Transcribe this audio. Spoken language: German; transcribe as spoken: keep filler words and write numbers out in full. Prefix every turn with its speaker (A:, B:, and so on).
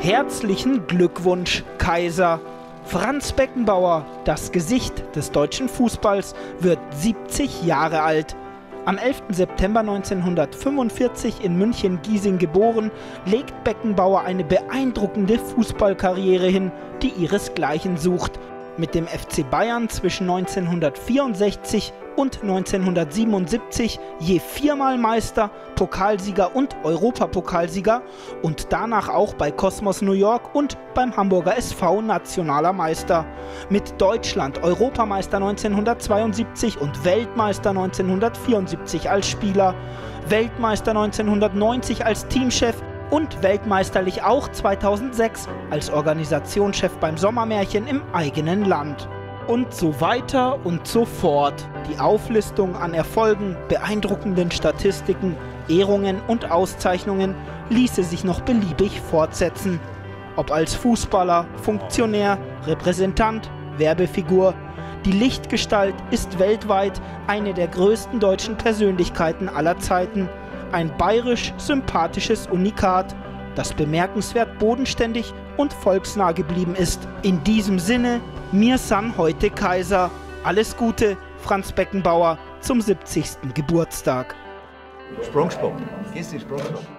A: Herzlichen Glückwunsch, Kaiser! Franz Beckenbauer, das Gesicht des deutschen Fußballs, wird siebzig Jahre alt. Am elften September neunzehnhundertfünfundvierzig in München-Giesing geboren, legt Beckenbauer eine beeindruckende Fußballkarriere hin, die ihresgleichen sucht. Mit dem F C Bayern zwischen neunzehnhundertvierundsechzig und neunzehnhundertsiebenundsiebzig je viermal Meister, Pokalsieger und Europapokalsieger und danach auch bei Kosmos New York und beim Hamburger S V nationaler Meister. Mit Deutschland Europameister neunzehnhundertzweiundsiebzig und Weltmeister neunzehnhundertvierundsiebzig als Spieler, Weltmeister neunzehnhundertneunzig als Teamchef und weltmeisterlich auch zweitausendsechs als Organisationschef beim Sommermärchen im eigenen Land. Und so weiter und so fort. Die Auflistung an Erfolgen, beeindruckenden Statistiken, Ehrungen und Auszeichnungen ließe sich noch beliebig fortsetzen. Ob als Fußballer, Funktionär, Repräsentant, Werbefigur, die Lichtgestalt ist weltweit eine der größten deutschen Persönlichkeiten aller Zeiten. Ein bayerisch sympathisches Unikat, das bemerkenswert bodenständig und volksnah geblieben ist. In diesem Sinne, mir san heute Kaiser. Alles Gute, Franz Beckenbauer, zum siebzigsten Geburtstag.
B: Sprungstock. Gehst du Sprungstock?